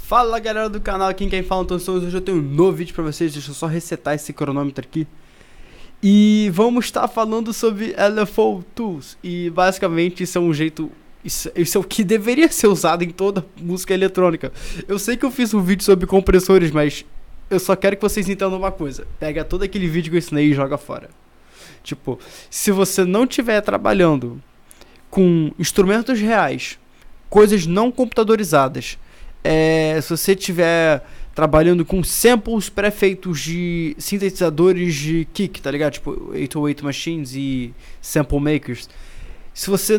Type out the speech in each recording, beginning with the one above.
Fala galera do canal, aqui quem fala é o Antônio Souza. Hoje eu tenho um novo vídeo pra vocês. Deixa eu só resetar esse cronômetro aqui. E vamos estar falando sobre LFO Tools. E basicamente isso é um jeito... Isso é o que deveria ser usado em toda música eletrônica. Eu sei que eu fiz um vídeo sobre compressores, mas eu só quero que vocês entendam uma coisa. Pega todo aquele vídeo que eu ensinei e joga fora. Tipo, se você não estiver trabalhando com instrumentos reais, coisas não computadorizadas, se você estiver trabalhando com samples pré-feitos de sintetizadores de kick, tá ligado? Tipo 808 Machines e Sample Makers. Se você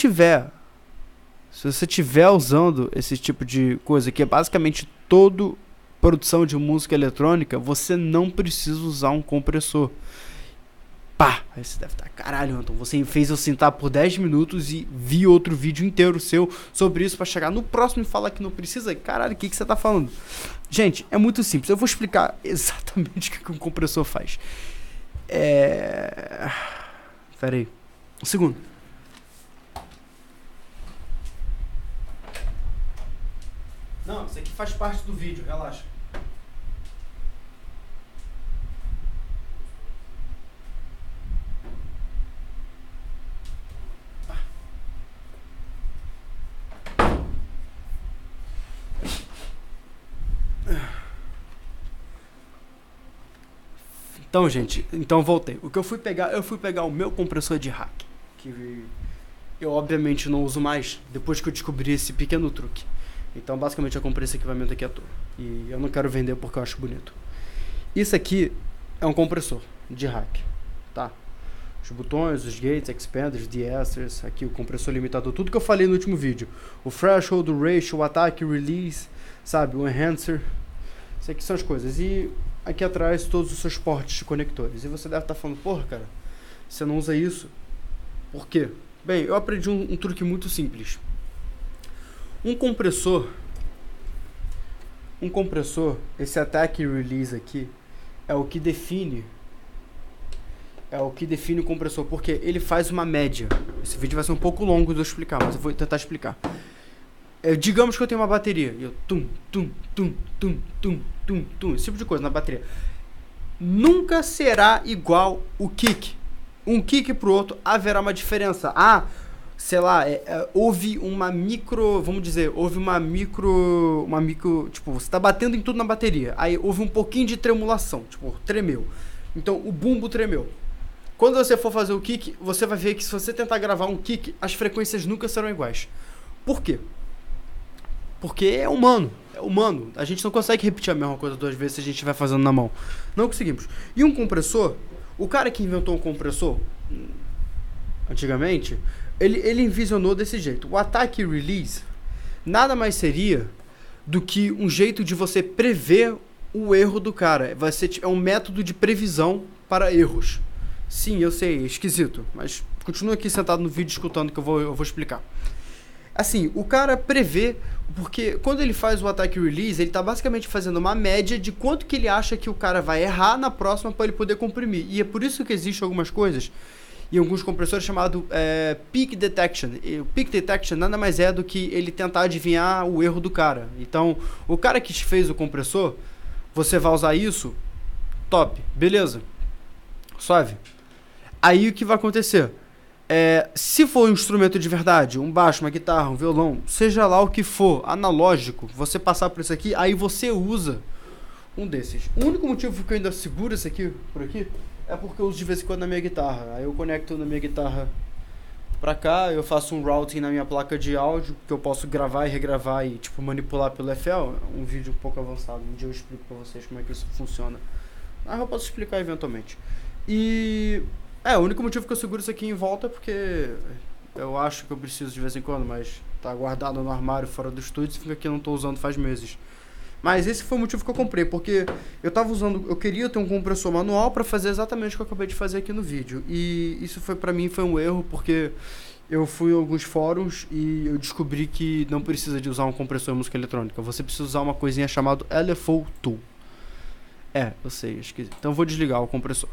estiver usando esse tipo de coisa, que é basicamente toda produção de música eletrônica, você não precisa usar um compressor. Pá, aí você deve estar, caralho, Anton, você fez eu sentar por 10 minutos e vi outro vídeo inteiro seu sobre isso pra chegar no próximo e falar que não precisa. Caralho, o que você tá falando? Gente, é muito simples, eu vou explicar exatamente o que um compressor faz. Pera aí, um segundo. Não, isso aqui faz parte do vídeo, relaxa. Então, gente, voltei. O que eu fui pegar o meu compressor de rack, que eu obviamente não uso mais depois que eu descobri esse pequeno truque. Então, basicamente, eu comprei esse equipamento aqui à toa. E eu não quero vender porque eu acho bonito. Isso aqui é um compressor de rack, tá? Os botões, os gates, expanders, de-essers, aqui o compressor limitador, tudo que eu falei no último vídeo. O threshold, o ratio, o attack, o release, sabe? O enhancer. Isso aqui são as coisas. E aqui atrás todos os seus portes de conectores. E você deve estar falando, porra, cara, você não usa isso? Por quê? Bem, eu aprendi um truque muito simples. Um compressor, esse attack e release aqui, é o que define o compressor, porque ele faz uma média. Esse vídeo vai ser um pouco longo de eu explicar, mas eu vou tentar explicar. Digamos que eu tenho uma bateria e eu esse tipo de coisa na bateria. Nunca será igual o kick. Um kick pro outro haverá uma diferença. Sei lá, houve uma micro, tipo, você tá batendo em tudo na bateria, aí houve um pouquinho de tremulação, tipo, tremeu. Então o bumbo tremeu. Quando você for fazer o kick, você vai ver que se você tentar gravar um kick, as frequências nunca serão iguais. Por quê? Porque é humano. A gente não consegue repetir a mesma coisa duas vezes se a gente vai fazendo na mão. Não conseguimos. E um compressor, o cara que inventou um compressor, antigamente, ele envisionou desse jeito. O attack e release nada mais seria do que um jeito de você prever o erro do cara. É um método de previsão para erros. Sim, eu sei, é esquisito, mas continua aqui sentado no vídeo escutando que eu vou explicar. Assim, o cara prevê, porque quando ele faz o attack release, ele tá basicamente fazendo uma média de quanto que ele acha que o cara vai errar na próxima para ele poder comprimir. E é por isso que existem algumas coisas e alguns compressores chamados peak detection. E o peak detection nada mais é do que ele tentar adivinhar o erro do cara. Então, o cara que fez o compressor, você vai usar isso, top, beleza, suave. Aí o que vai acontecer? Se for um instrumento de verdade, um baixo, uma guitarra, um violão, seja lá o que for, analógico, você passar por isso aqui, aí você usa um desses. O único motivo que eu ainda seguro esse aqui, por aqui, é porque eu uso de vez em quando na minha guitarra. Aí eu conecto na minha guitarra pra cá, eu faço um routing na minha placa de áudio, que eu posso gravar e regravar e tipo manipular pelo FL. Um vídeo um pouco avançado, um dia eu explico pra vocês como é que isso funciona. Mas eu posso explicar eventualmente. E... o único motivo que eu seguro isso aqui em volta é porque eu acho que eu preciso de vez em quando, mas tá guardado no armário fora do estúdio e fica aqui, eu não tô usando faz meses. Mas esse foi o motivo que eu comprei, porque eu queria ter um compressor manual para fazer exatamente o que eu acabei de fazer aqui no vídeo. E isso pra mim foi um erro, porque eu fui em alguns fóruns e eu descobri que não precisa de usar um compressor em música eletrônica. Você precisa usar uma coisinha chamada LFO Tool. Eu sei, esquisito. Então eu vou desligar o compressor.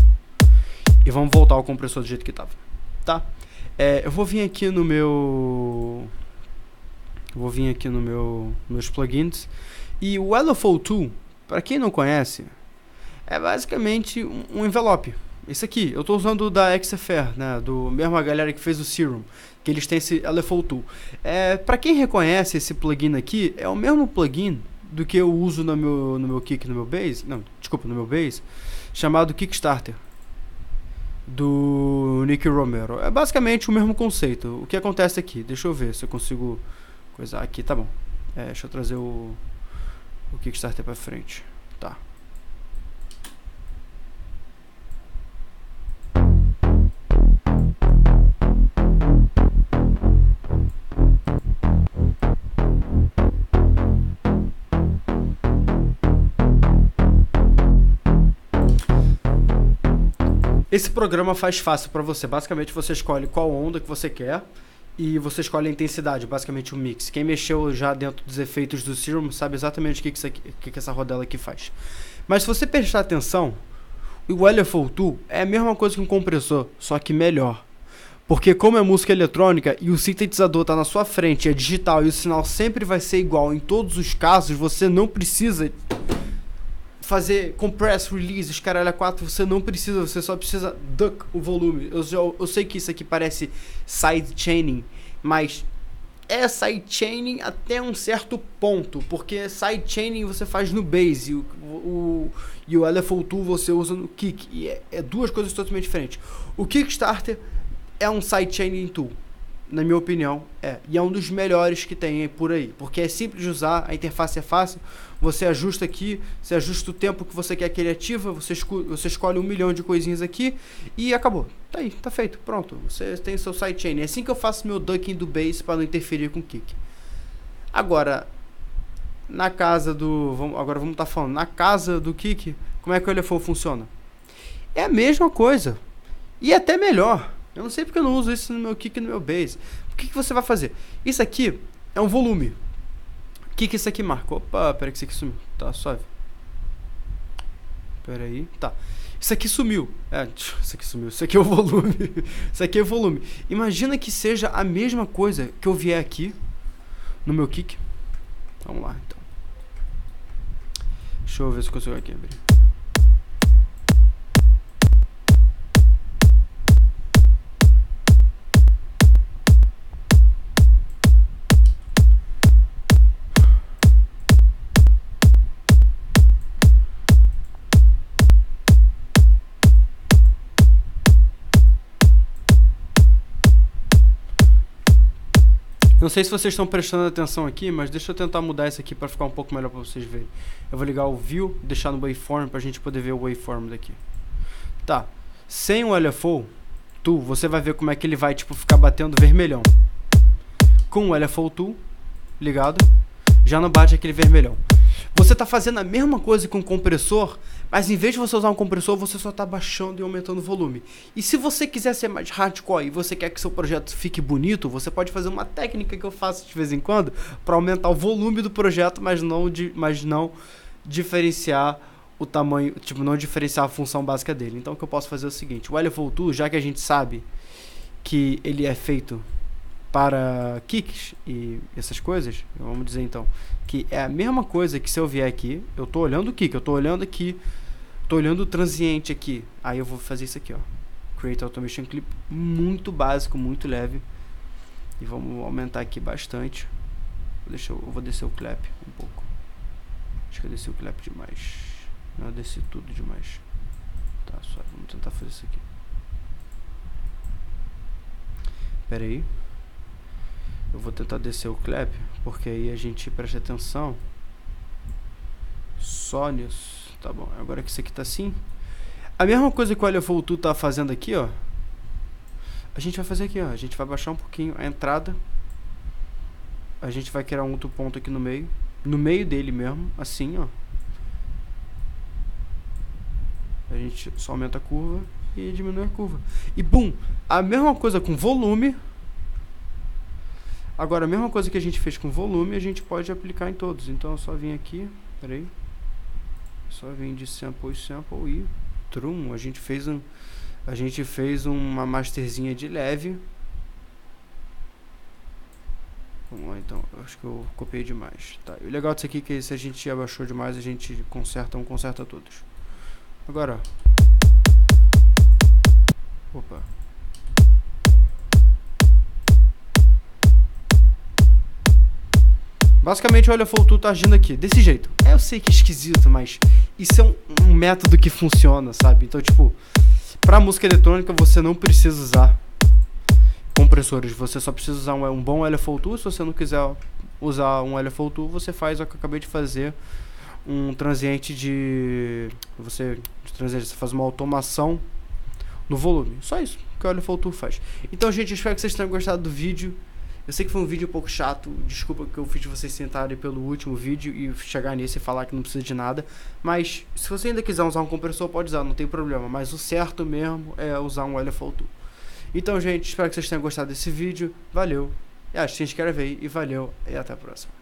E vamos voltar ao compressor do jeito que tava, tá? Eu vou vir aqui no meu Vou vir aqui no meus plugins. E o LFO Tool, para quem não conhece, é basicamente um envelope. Esse aqui, eu estou usando o da XFR, né, do mesma galera que fez o Serum, que eles têm esse LFO Tool. Para quem reconhece esse plugin aqui, é o mesmo plugin do que eu uso no meu Kick, no meu Bass, não, desculpa, no meu Bass, chamado Kickstarter, do Nick Romero. É basicamente o mesmo conceito. O que acontece aqui? Deixa eu ver se eu consigo coisar aqui, tá bom. Deixa eu trazer o Kickstarter para frente. Tá. Esse programa faz fácil para você. Basicamente você escolhe qual onda que você quer e você escolhe a intensidade, basicamente o mix. Quem mexeu já dentro dos efeitos do Serum sabe exatamente o que essa rodela aqui faz. Mas se você prestar atenção, o LFO Tool é a mesma coisa que um compressor, só que melhor. Porque como é música eletrônica e o sintetizador está na sua frente, é digital e o sinal sempre vai ser igual em todos os casos, você não precisa fazer compress, release, os caralho a 4, você não precisa, você só precisa duck o volume. Eu sei que isso aqui parece sidechaining, mas é sidechaining até um certo ponto, porque sidechaining você faz no bass e o LFO Tool você usa no kick, e é duas coisas totalmente diferentes. O Kickstarter é um sidechaining tool, na minha opinião, e é um dos melhores que tem por aí, porque é simples de usar, a interface é fácil, você ajusta aqui, você ajusta o tempo que você quer que ele ativa, você escolhe 1 milhão de coisinhas aqui e acabou, tá aí, tá feito, pronto, você tem seu sidechain. É assim que eu faço meu ducking do bass para não interferir com o kick. Agora, na casa do, agora vamos estar falando, na casa do kick, como é que o LFO funciona? É a mesma coisa, e até melhor. Eu não sei porque eu não uso isso no meu kick e no meu bass. O que você vai fazer? Isso aqui é um volume. O que isso aqui marca? Opa, peraí que isso aqui sumiu. Tá, suave. Peraí, tá. Isso aqui sumiu. Isso aqui sumiu. Isso aqui é o volume. Isso aqui é o volume. Imagina que seja a mesma coisa que eu vier aqui no meu kick. Vamos lá, então. Deixa eu ver se eu consigo aqui abrir. Não sei se vocês estão prestando atenção aqui, mas deixa eu tentar mudar isso aqui para ficar um pouco melhor para vocês verem. Eu vou ligar o View, deixar no Waveform para a gente poder ver o Waveform daqui. Tá, sem o LFO Tool, você vai ver como é que ele vai tipo ficar batendo vermelhão. Com o LFO Tool ligado, já não bate aquele vermelhão. Você está fazendo a mesma coisa com o compressor, mas em vez de você usar um compressor, você só está baixando e aumentando o volume. E se você quiser ser mais hardcore e você quer que seu projeto fique bonito, você pode fazer uma técnica que eu faço de vez em quando para aumentar o volume do projeto, mas não diferenciar o tamanho, tipo, não diferenciar a função básica dele. Então o que eu posso fazer é o seguinte: o LFO Tool, já que a gente sabe que ele é feito para kicks e essas coisas, vamos dizer então que é a mesma coisa que se eu vier aqui, eu tô olhando o kick, eu tô olhando aqui, tô olhando o transiente aqui, aí eu vou fazer isso aqui, ó, Create Automation Clip, muito básico, muito leve, e vamos aumentar aqui bastante. Eu vou descer o clap um pouco, acho que eu desci o clap demais, não, eu desci tudo demais, tá, só vamos tentar fazer isso aqui, pera aí. Eu vou tentar descer o clap, porque aí a gente presta atenção só nisso. Tá bom, agora que isso aqui tá assim, a mesma coisa que o LFO Tool tá fazendo aqui, ó, a gente vai fazer aqui, ó. A gente vai baixar um pouquinho a entrada, a gente vai criar um outro ponto aqui no meio dele mesmo, assim, ó. A gente só aumenta a curva e diminui a curva. E bum, a mesma coisa com volume. Agora, a mesma coisa que a gente fez com volume, a gente pode aplicar em todos. Então, eu só vim aqui, peraí, só vim de sample e trum. A gente fez uma masterzinha de leve. Vamos lá então, eu acho que eu copiei demais. Tá, e o legal disso aqui é que se a gente abaixou demais, a gente conserta todos. Agora, ó. Opa. Basicamente o LFO Tool tá agindo aqui, desse jeito. Eu sei que é esquisito, mas isso é um método que funciona, sabe? Então, tipo, pra música eletrônica você não precisa usar compressores, você só precisa usar um bom LFO Tool. Se você não quiser usar um LFO Tool, você faz o que eu acabei de fazer, um transiente você faz uma automação no volume. Só isso que o LFO Tool faz. Então, gente, espero que vocês tenham gostado do vídeo. Eu sei que foi um vídeo um pouco chato, desculpa que eu fiz vocês sentarem pelo último vídeo e chegar nesse e falar que não precisa de nada, mas se você ainda quiser usar um compressor, pode usar, não tem problema, mas o certo mesmo é usar um LFO Tool. Então, gente, espero que vocês tenham gostado desse vídeo, valeu, se inscreve aí e valeu, e até a próxima.